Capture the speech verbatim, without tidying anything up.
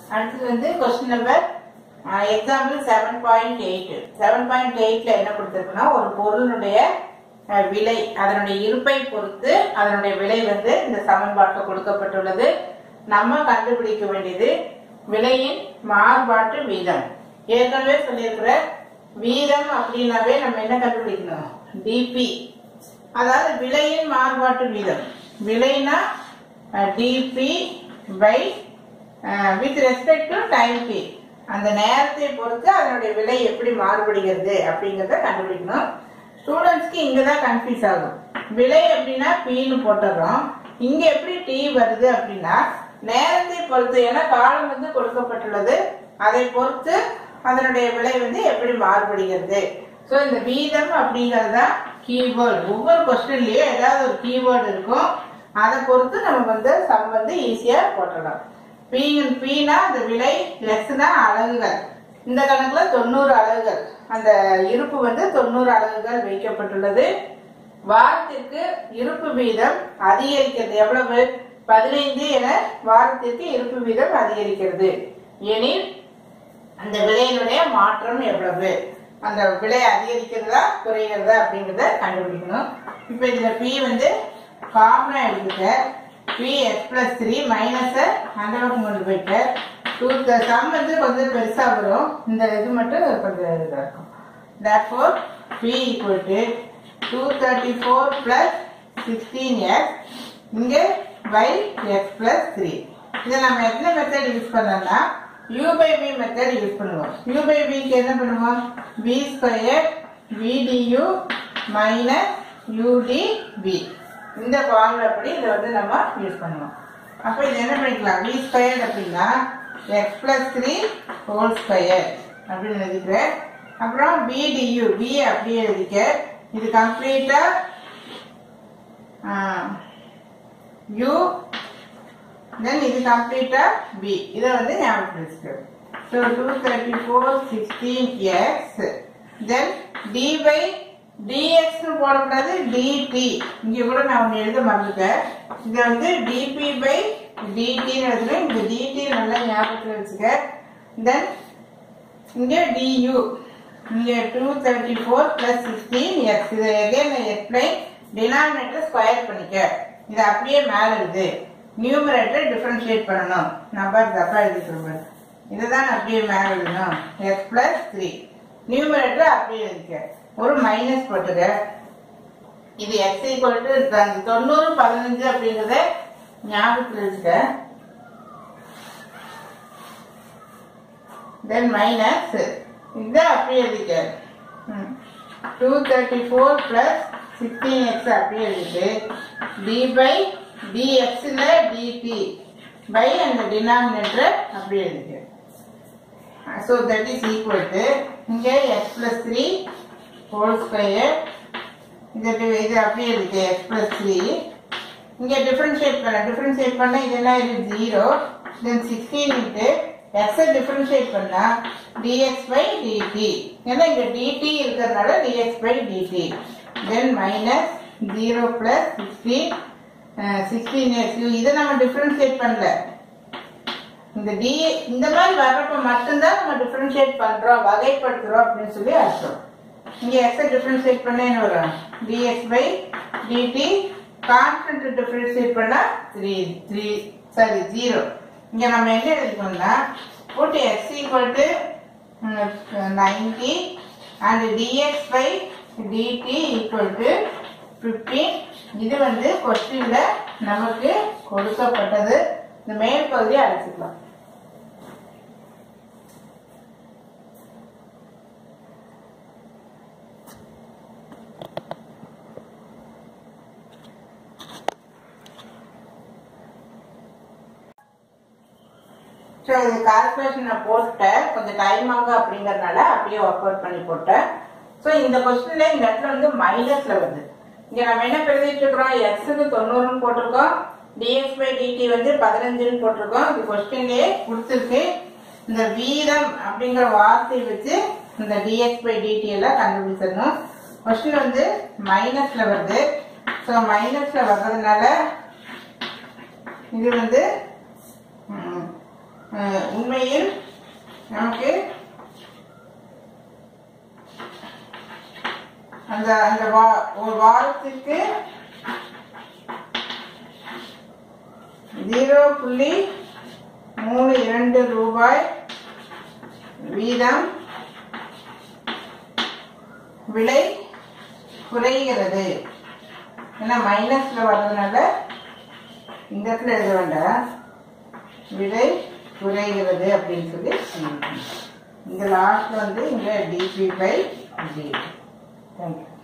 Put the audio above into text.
அடுத்து வந்து question number example seven point eight. seven point eight ல என்ன கொடுத்திருக்குன்னா ஒரு பொருளுடைய விலை அதனுடைய இருப்பை பொறுத்து அதனுடைய விலை வந்து இந்த சமன்பாட்டில் கொடுக்கப்பட்டுள்ளது. நம்ம கண்டுபிடிக்க வேண்டியது விலையின் மாறுபாட்டு வீதம். ஏற்கனவே சொல்லியிருக்கிற வீதம் அப்படின்னாவே நம்ம என்ன கண்டுபிடிக்கணும்? டிபி, அதாவது விலையின் மாறுபாட்டு வீதம். விலைனா dp by with respect to time p, அந்த நேரத்தை பொறுத்து அதனுடைய விலை எப்படி மாறுபடுகிறது அப்படிங்கறத கண்டுபிடிக்கணும். ஸ்டூடெண்ட்ஸ்க்கு இங்கதான் கன்ஃபியூஸ் ஆகும். விலை அப்படின்னா பின்னு போட்டுறோம், இங்க எப்படி டி வருது அப்படின்னா நேரத்தை பொறுத்து, ஏன்னா காலம் வந்து கொடுக்கப்பட்டுள்ளது, அதை பொறுத்து அதனுடைய விலை வந்து எப்படி மாறுபடுகிறது. ஸோ இந்த வீதம் அப்படிங்கறதுதான் கீவேர்டு. ஒவ்வொரு கொஸ்டின்லயும் ஏதாவது ஒரு கீவேர்டு இருக்கும், அதை பொறுத்து நம்ம வந்து சம் வந்து ஈஸியா போட்டுடலாம். பீனா அந்த விலை, லெஸ்னா அலகுகள். இந்த கணக்குல தொண்ணூறு அலகுகள், அந்த இருப்பு வந்து தொண்ணூறு அலகுகள் வைக்கப்பட்டுள்ளது. வாரத்திற்கு இருப்பு வீதம் அதிகரிக்கிறது. எவ்வளவு? பதினைந்து என வாரத்திற்கு இருப்பு வீதம் அதிகரிக்கிறது எனில் அந்த விலையினுடைய மாற்றம் எவ்வளவு? அந்த விலை அதிகரிக்கிறதா குறைகிறதா அப்படிங்கறத கண்டுபிடிக்கணும். இப்ப இதுல பி வந்து காமனா எடுத்துக்க, p x plus three minus hundred கொண்டு போயிட்டு டூ சம் வந்து கொஞ்சம் பெருசா வரும், இந்த இது மட்டும் கொஞ்சம் இதா இருக்கும். therefore p equal to two thirty-four plus sixteen x இங்க by x plus three. இதை நம்ம என்ன மெத்தட் யூஸ் பண்ணோம்னா u by v method use பண்ணுவோம். u by v க்கு என்ன பண்ணுவோம்? v square v du minus udv, இந்த ஃபார்முலா படி இதை வந்து நம்ம யூஸ் பண்ணுவோம். அப்ப இது என்ன பண்ணிக்கலாம்? v ஸ்கொயர் அப்படின்னா x plus three whole square அப்படின்னு எழுதிக்கிறேன். அப்புறம் v du, v அப்படியே எழுதிக்க. இது கம்ப்ளீட்டா u, then இது கம்ப்ளீட்டா v, இதை வந்து ஞாபகம் வச்சுக்கிறேன். So two thirty-four sixteen x, then d by dx போடக்கூடாது, dt. இங்க கூட நான் ஒன்னு எழுத மறந்துட்டேன். இதை வந்து dp by dt எழுதுறேன். இந்த dt நல்லா ஞாபகத்தில் வச்சுக்க. தென் இங்க du, இங்க two thirty-four plus sixteen x. இதை again நான் explain, டினாமினேட்டர் ஸ்கொயர் பண்ணிக்க. இது அப்படியே மேல எழுது, நியூமரேட்டர் டிஃபரன்ஷியேட் பண்ணணும். நம்பர் தப்பா எழுதிக்கிறோம், இதுதான் அப்படியே மேல எழுதணும். x plus three நியூமரேட்டர் அப்படியே எழுதிக்க, ஒரு மைனஸ் போட்டுக்க. இது x equal to தொண்ணூறு பதினஞ்சு அப்படிங்கறத ஞாபகத்தில் வச்சுக்க. தென் மைனஸ் இதை அப்படியே எழுதிக்க. Two thirty four plus sixteen x அப்படியே எழுதிட்டு டி பை டிஎக்ஸ்ல டிடி பை அந்த டினாமினேட்டர் அப்படியே எழுதிக்க. So that is equal to இங்கே x plus three whole square, இது இது அப்படியே இருக்கு எக்ஸ் பிளஸ் த்ரீ. இங்கே டிஃபரன்ஷியேட் பண்ண டிஃபரன்ஷியேட் பண்ண இதெல்லாம் இது ஜீரோ. தென் சிக்ஸ்டீன் இன்ட்டு எக்ஸை டிஃபரன்ஷியேட் பண்ணா டிஎக்ஸ் பை டிடி, ஏன்னா இங்கே டிடி இருக்கிறதுனால dx by dt. Then minus zero plus sixteen sixteen X. இதை நம்ம டிஃபரன்ஷியேட் பண்ணல, இந்த டி இந்த மாதிரி வர்றப்ப மட்டும்தான் நம்ம டிஃபரன்ஷியேட் பண்றோம், வகைப்படுத்துறோம் அப்படின்னு சொல்லி அர்த்தம். இங்க எக்ஸை டிஃபரன்ஷியேட் பண்ண என்ன வரும்? Dx by dt. Constant differentiate பண்ணா த்ரீ த்ரீ சாரி ஜீரோ. இங்க நம்ம என்ன எழுதிக்கணும்னா போட்டு x equal to ninety and dx by dt equal to fifteen. இது வந்து கொஸ்டின்ல நமக்கு கொடுக்கப்பட்டது. இந்த மேல் பகுதியை அழைச்சிக்கலாம். ஸோ இது கால்குலேஷன் நான் போட்டேன், கொஞ்சம் டைம் ஆகும் அப்படிங்கறதுனால அப்படியே ஒர்க் அவுட் பண்ணி போட்டேன். ஸோ இந்த கொஸ்டின்ல இந்த இடத்துல வந்து மைனஸ்ல வருது. இங்க நம்ம என்ன எழுதிட்டு இருக்கிறோம்? எக்ஸுக்கு தொண்ணூறுன்னு போட்டிருக்கோம், டிஎக்ஸ் பை டிடி வந்து பதினஞ்சுன்னு போட்டிருக்கோம். இது கொஸ்டின்லயே கொடுத்துருக்கு. இந்த வீதம் அப்படிங்கிற வார்த்தையை வச்சு இந்த டிஎக்ஸ் பை டிடி எல்லாம் கண்டுபிடிச்சிடணும். கொஸ்டின் வந்து மைனஸ்ல வருது. ஸோ மைனஸ்ல வர்றதுனால இது வந்து உண்மையில் நமக்கு அந்த அந்த ஒரு வாரத்திற்கு ஜீரோ புள்ளி மூணு இரண்டு ரூபாய் வீதம் விலை குறைகிறது. ஏன்னா மைனஸ்ல வர்றதுனால இந்த இடத்துல எழுத வேண்டாம், விலை குறைகிறது அப்படின்னு சொல்லி இந்த லாஸ்ட் வந்து இங்க டிபி பை டி. தேங்க்யூ.